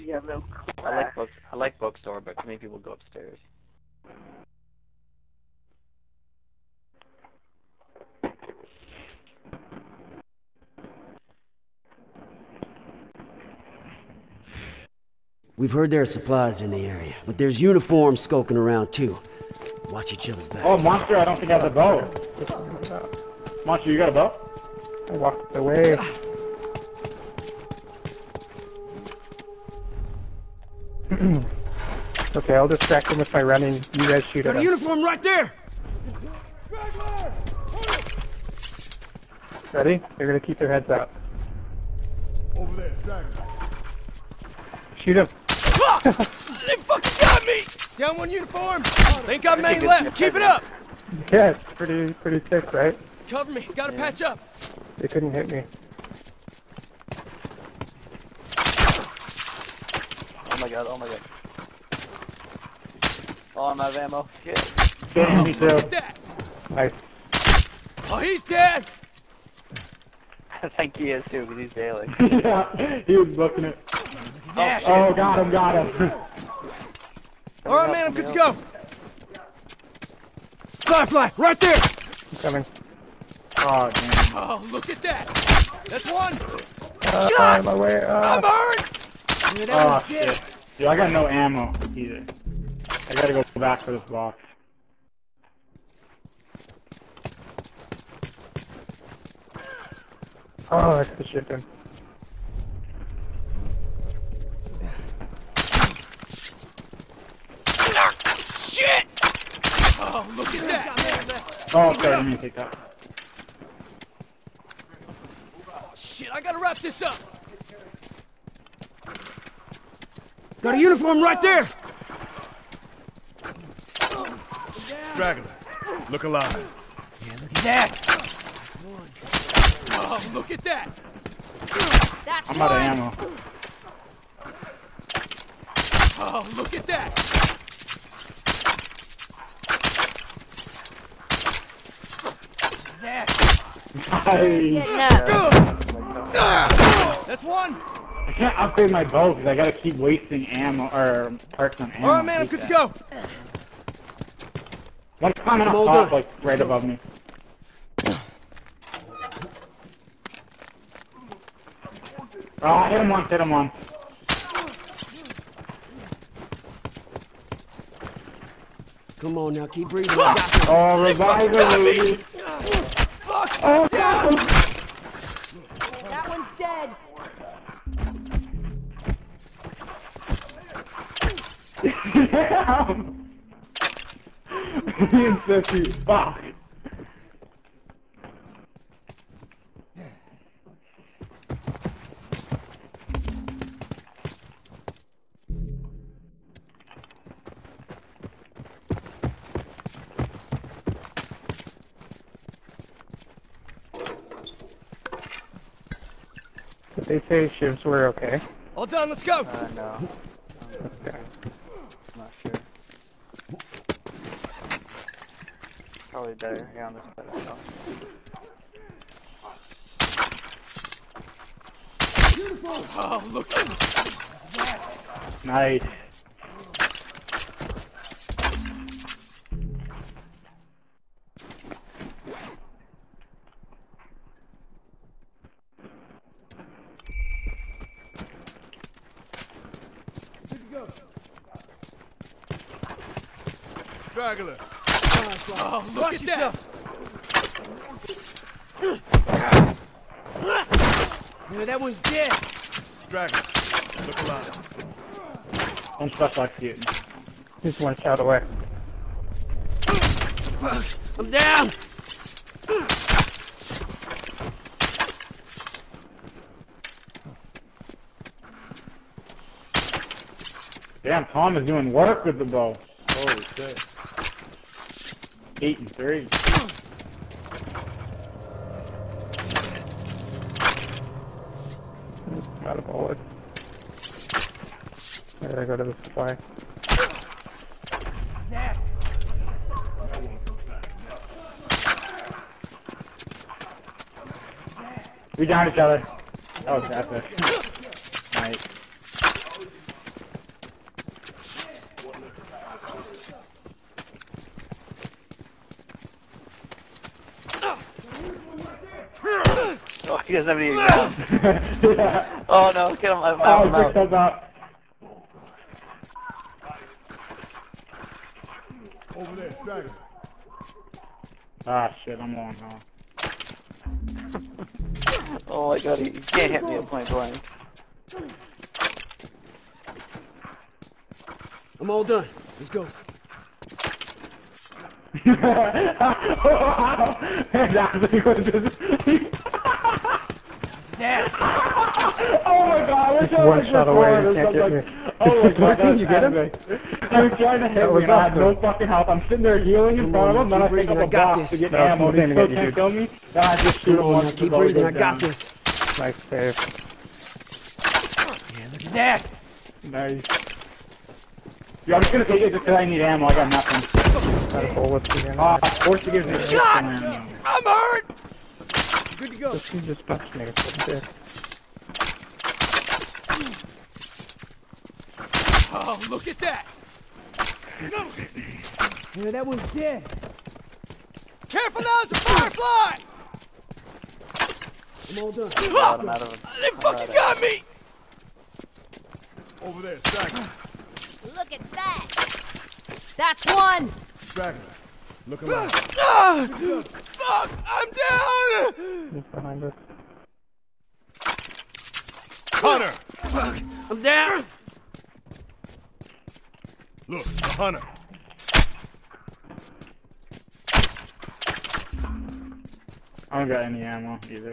Yellow I like bookstore, but too many people go upstairs. We've heard there are supplies in the area, but there's uniforms skulking around too. Watch each other's backs. Oh, Monster, I don't think I have a bow. Monster, you got a bow? I walked away. Okay, I'll distract him with my running. You guys shoot at Got a him. uniform right there! Ready? They're gonna keep their heads out. Over there, Dragon. Shoot him. They fucking got me! Down one uniform! Ain't got many left! Keep it up! Yeah, it's pretty thick, right? Cover me, gotta patch up! They couldn't hit me. Oh my god, oh my god. Oh, I'm out of ammo. Shit. Yeah, me too. That. Nice. Oh, he's dead! I think he is too, because he's bailing. Yeah, he was booking it. Oh, got him. Alright, man, I'm good to go! Firefly, right there! I'm coming. Oh, damn. Oh, look at that! That's one! On my way. I'm hurt! Oh, shit. Dude, I got no ammo either. I gotta go back for this box. Oh, that's the shit then. Shit! Oh, look at that! Oh, okay, let me take that. Shit, I gotta wrap this up! Got a uniform right there! Straggler. Look alive. Yeah, look at that! Oh, look at that! That's I'm out of ammo. Oh, look at that! That's one! I can't upgrade my bow because I gotta keep wasting ammo, or parts on ammo. Alright, man, I'm good to go! One climbing up top, like, right above me. Oh, hit him once. Come on now, keep breathing. Oh, revive me! Fuck! Oh, no! That one's dead. Damn! Me and Sissy, fuck! Did they say shivs were okay? All done, let's go! No. Okay. I'm not sure. Probably better. Yeah, on this better. Oh, look! Nice. Straggler. Oh, look at that! Yeah, that one's dead! Straggler. Look alive. One special executing. Just one shot away. I'm down! Damn, Tom is doing work with the bow. Holy shit. 8 and 3. Got a bullet. I gotta go to the supply. We down each other. Oh, that's it. Nice. He doesn't have any rounds. Yeah. Oh no, get him out. Oh, I'm out. pick up. Over there, straggler. Ah, shit, I'm on, huh? Oh my god, he can't hit me at point blank. I'm all done. Let's go. Exactly what it is. Oh my god, I wish I One was shot away, you recording can't something. get me. Oh my god, Did you get him? He was trying to hit That me was and I had no awesome. fucking health. I'm sitting there healing in Come front of on, him, then I keep pick up breathing, a I got box this. to get No, ammo, he's and he gonna still get you, can't kill me. Then I just shoot him Come on, once now the keep bow breathing. goes I got down. this. Nice save. Yeah, look at that. Nice. Yo, I'm just gonna take it just because I need ammo. I got nothing. Got a bullet again. Of course he gives me extra ammo. I'm hurt. Good to go. Just punched me. It's a dick. Oh, look at that. Yeah, that one's dead. Careful now, it's a firefly. I'm all done. God, I'm out of it. They fucking got me. Over there, straggler. Look at that. That's one. Straggler. Look alive. Ah, fuck, I'm down. He's behind us. Hunter. I'm down. Look, the hunter. I don't got any ammo either.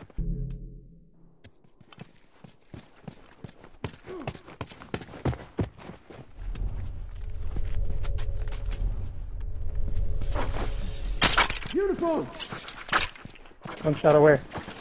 Uniform. One shot away.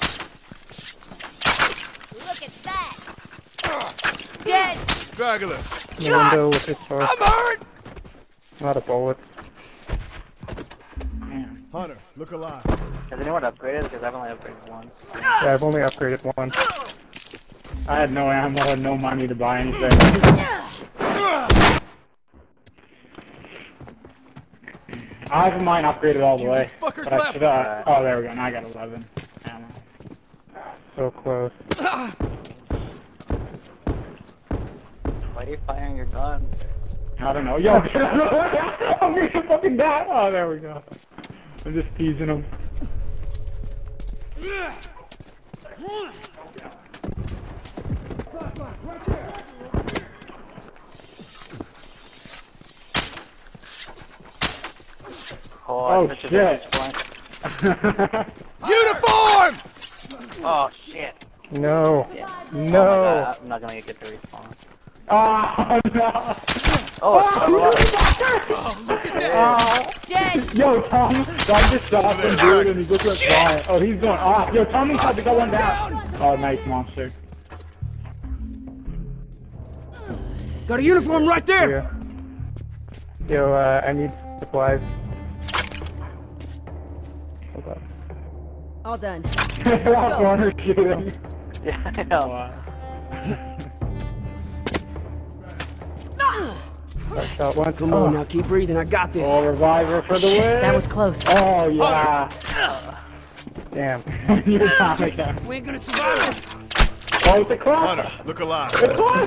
Look at that. Dead. Straggler. In the window with his sword. I'm hurt. Not a bullet. Damn. Hunter, look alive. Has anyone upgraded? Because I've only upgraded once. Yeah, I've only upgraded one. I had no ammo, I had no money to buy anything. I have mine upgraded all the way. fuckers But I left. should, oh, there we go. Now I got 11 ammo. So close. Why are you firing your gun? I don't know. Yo, I'm gonna fucking die. Oh, there we go. I'm just teasing him. Oh, such a shit. bitch point. Uniform. Oh shit. No. Yeah. No. Oh my God, I'm not gonna get to respawn. Oh, no. Oh, look at that. Dead. Yo, Tom, I just shot some dude and he's looking at flying. Oh, he's going off. Yo, Tommy tried to go one down. Oh, nice monster. Got a uniform right there. Yeah. Yo, I need supplies. Hold on. All done. They're all corner shooting. Yeah, I know. I shot one. Come on now, keep breathing. I got this. Oh, reviver for the win. That was close. Oh, yeah. Damn. You're Tommy again. We ain't gonna survive this. Oh, it's a clock. Hunter, look alive. The clock.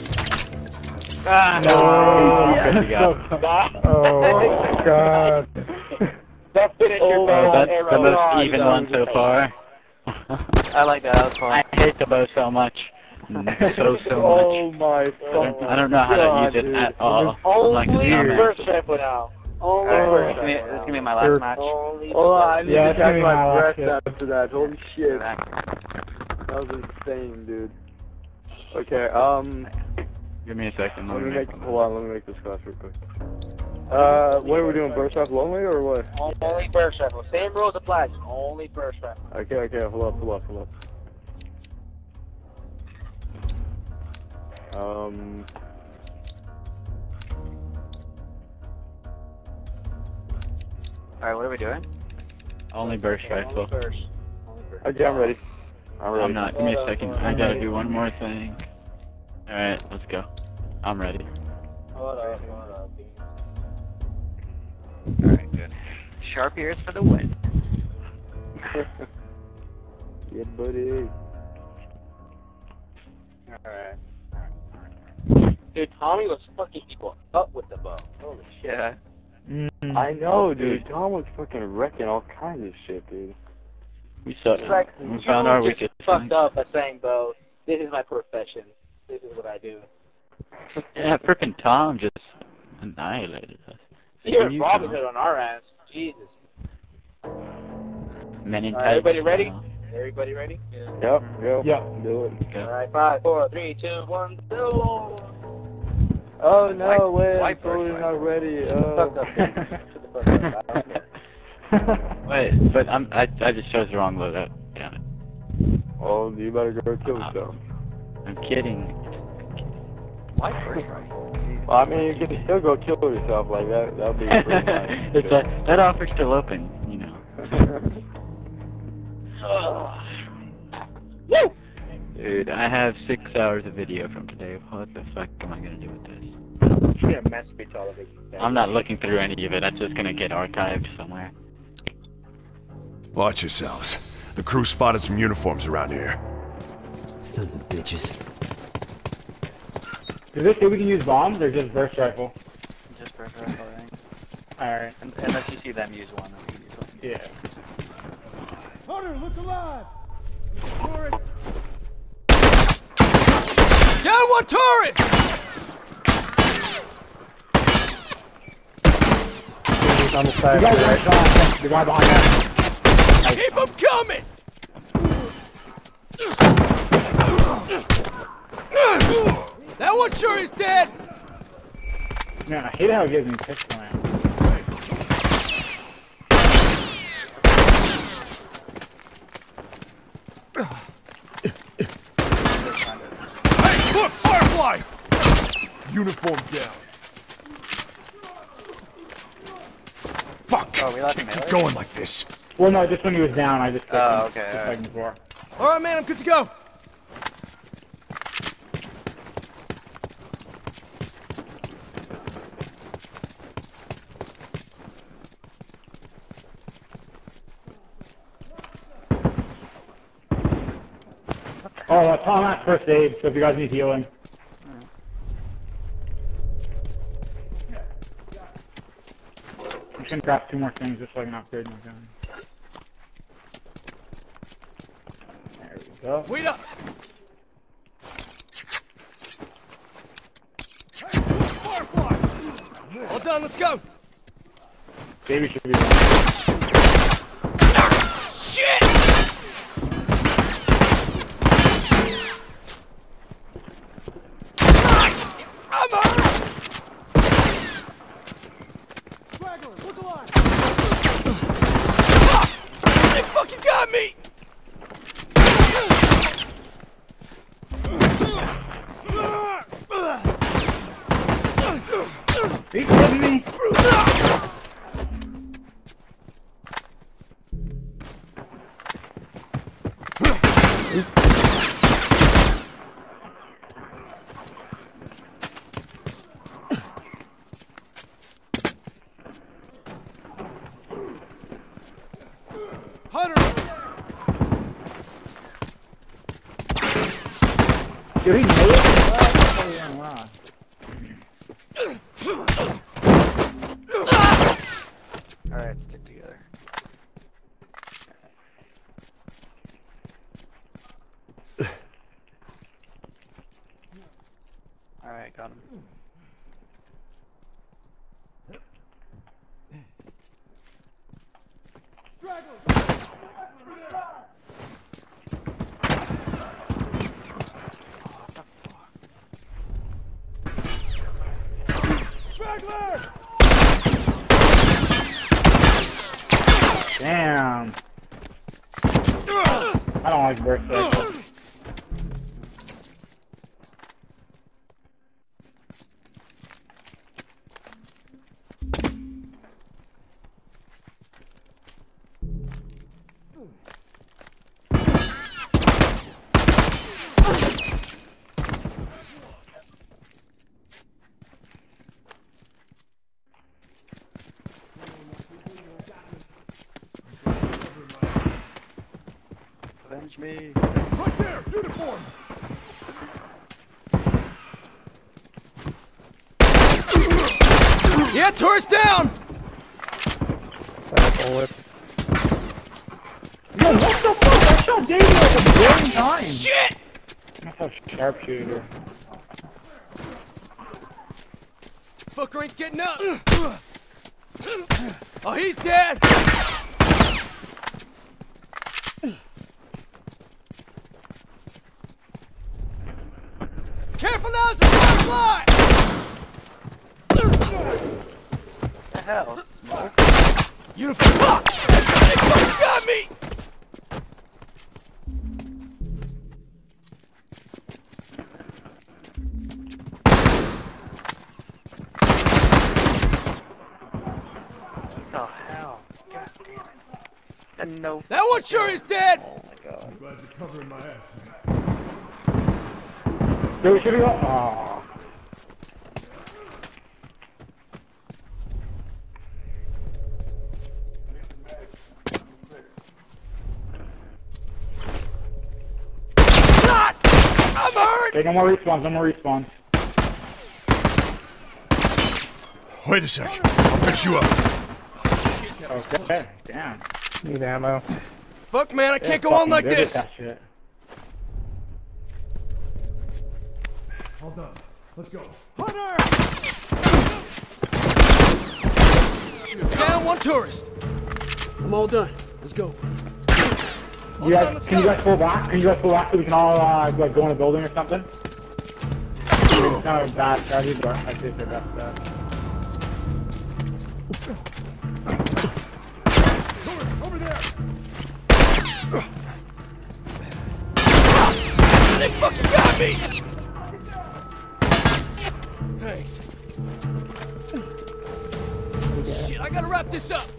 Ah, No. Good to go. Oh, God. That finished your bow. That's the most even one so far. I like that. That was fun. I hate the bow so much. So Oh much. my I don't know how to use it at all. I'm like a dumbass. rifle now. Only this is gonna be my last match. Oh, I need Yeah, to it's gonna catch be my my last breath after that. Holy shit. Exactly. That was insane, dude. Okay, Give me a second. hold on, let me make this class real quick. What are we doing, burst rifle only, or what? Only burst rifle. Same rules apply. Only burst rifle. Okay, hold up. Alright, what are we doing? Only burst rifle. Okay, I'm ready. I'm not. Give me a second. I gotta do one more thing. Alright, let's go. I'm ready. Alright, good. Sharp ears for the win. Yeah, buddy. Alright. Dude, Tommy was fucking people up with the bow. Holy shit. Yeah. I know, dude. Tom was fucking wrecking all kinds of shit, dude. We saw It's like, we you found our just weakest fucked link. up by saying, bro, this is my profession. This is what I do. Yeah, frickin' Tom just annihilated us. You're You Robin Tom. Hood on our ass. Jesus. Men in Alright, everybody tights, ready? you know. Everybody ready? Yep, yep. Yep. Do it. Okay. Alright, 5, 4, 3, 2, 1, go! Oh, no, wait. White I'm totally bird, not ready. Fucked up, dude. Shut the fuck up. I don't care. Wait, but I just chose the wrong loadout. Damn it. Oh, you better go kill yourself. I'm kidding. White first rifle. Well, I mean, you can still go kill yourself like that. That'd be pretty nice. It's that offer's still open, you know. Dude, I have 6 hours of video from today. What the fuck am I gonna do with this? Yeah, masturbate all of it. I'm not looking through any of it. That's just gonna get archived somewhere. Watch yourselves. The crew spotted some uniforms around here. Sons of bitches. Does this say we can use bombs or just burst rifle? Just first rifle, I think. Alright. Unless you see them use one. Then we can use one. Yeah. Hunter, look alive! Down one tourist! He's on the You side. guys are shot. The guy behind us. Keep them coming! That one sure is dead! Man, I hate how it gives me pistol ammo. Hey, look! Firefly! Uniform down. Fuck! Oh, we left him Keep melee? going like this. Well, no, just when he was down, I just picked Oh, him. okay, Just alright. like before. Alright, man, I'm good to go. Oh, Tom has first aid, so if you guys need healing. I'm just gonna craft 2 more things just so I can upgrade my gun. There we go. Wait up! All done, let's go! Baby should be Shit! I'm hurt! They fucking got me! Are you kidding me? Hunter! Dude, he made it? Oh, yeah, wow. Alright, stick together. Alright, got him. Damn. I don't like burst rifle. Avenge me. Right there! Uniform! Yeah, tourist down! Bullet. Yo, what the fuck? I shot David like a billion times. Shit! That's a sharpshooter. Fucker ain't getting up! Oh, he's dead! Careful now, it's a fly! What the hell? Uniform! Fuck! They fucking got me! What the hell? God damn it. No. That one sure is dead! Oh my god. I'm glad you're covering my ass. Yo, should we go? Aww. God! I'm hurt! Okay, no more respawns, no more respawns. Wait a sec. I'll fix you up. Okay, damn. Need ammo. Fuck, man, I can't go on like Good at this! that shit. All done. Let's go. Down one tourist! I'm all done. Let's go. You guys, can you guys pull back? Can you guys pull back so we can all like go in a building or something? It's kind of a bad strategy, but I think the best bet. Over there! They fucking got me! Thanks. Shit, I gotta wrap this up!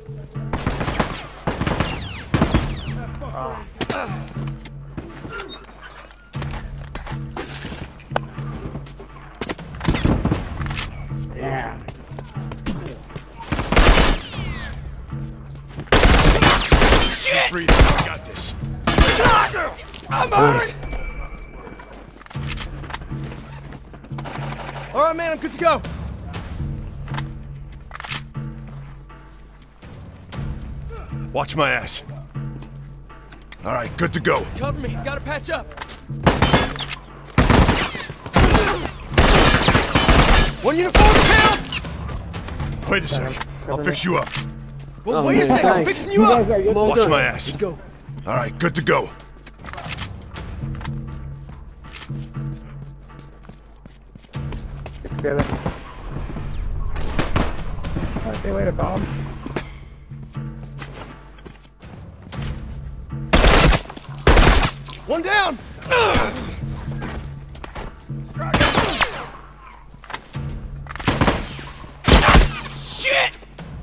Damn. Shit! Breathe. I got this. I'm hurt! Alright, man, I'm good to go. Watch my ass. All right, good to go. Cover me, gotta patch up. One uniform down! Wait a sec. I'll fix you up. Well, Oh, wait a man, second, I'm thanks. fixing you up! I'm all Watch done. my ass. Let's go. All right, good to go. Get together. Okay, wait a bomb. One down! Shit!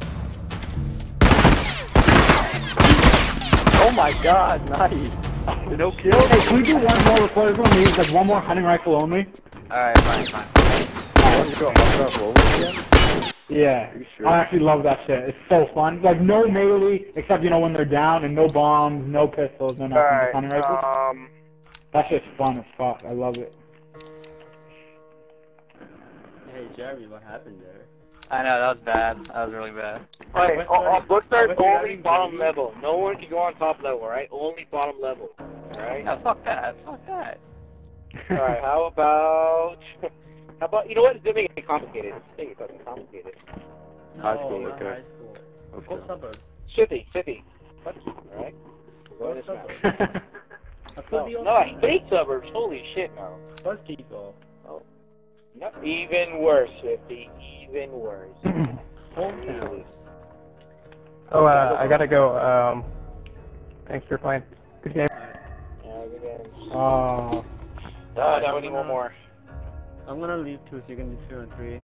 Oh my god, nice. No kill? Hey, can we do one more recorded for me? Like one more hunting rifle only? Alright, fine. Let's go. Let's go. Again? Yeah. Sure? I actually love that shit. It's so fun. Like no melee, except you know when they're down, and no bombs, no pistols, no nothing. Just hunting rifles. That shit's fun as fuck. I love it. Hey, Jeremy, what happened there? I know, that was bad. That was really bad. Alright, Bookstar's only bottom level. No one can go on top level, right? Only bottom level. Alright? Yeah, fuck that. Fuck that. Alright, how about, you know what? It's gonna make it complicated. This thing is fucking complicated. High school, not okay. high school. Go suburbs. City. What? Alright? Go this map. No, No, I hate suburbs. Holy shit, no. First people. No, even worse, 50. Even worse. Hometown. Oh, I gotta go. Thanks for playing. Good game. Yeah, good game. Oh. Now we need one more. I'm gonna leave 2 so you can do 2 and 3.